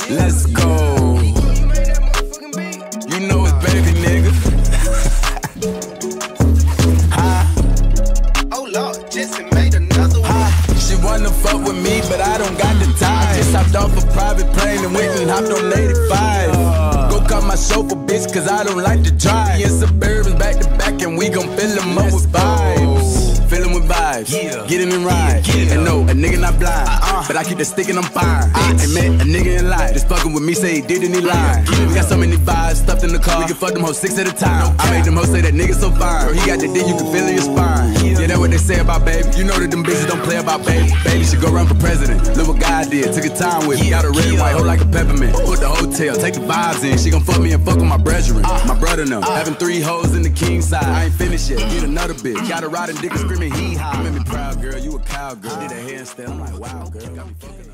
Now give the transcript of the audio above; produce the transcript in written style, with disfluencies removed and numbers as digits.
Let's go. You know it's baby, nigga. Oh Lord, Jesse made another one. She wanna fuck with me, but I don't got the time. I just hopped off a private plane and went and hopped on 85. Go call my chauffeur, bitch, cause I don't like to drive. Me and Suburbans back to back and we gon' fill them up with vibes. Fill them with vibes, get in and ride. And no, a nigga not blind, but I keep the stick and I'm fine. Ain't met a nigga in life, just fucking with me, say he did and he lied. We got so many vibes stuffed in the car, we can fuck them hoes 6 at a time. I made them hoes say that nigga so fine, girl, he got the dick, you can feel in your spine. Yeah, that's what they say about baby, you know that them bitches don't play about baby. Baby should go run for president, look what God did, took her time with me. Got a red and white hoe like a peppermint, put the hotel, take the vibes in. She gon' fuck me and fuck with my brethren, my brother now. Having 3 hoes in the king side, I ain't finished yet, get another bitch. Got a riding dick and screaming hee haw. You made me proud, girl, you a cowgirl. Did a handstand, I'm like, wow, girl, got me fucking up.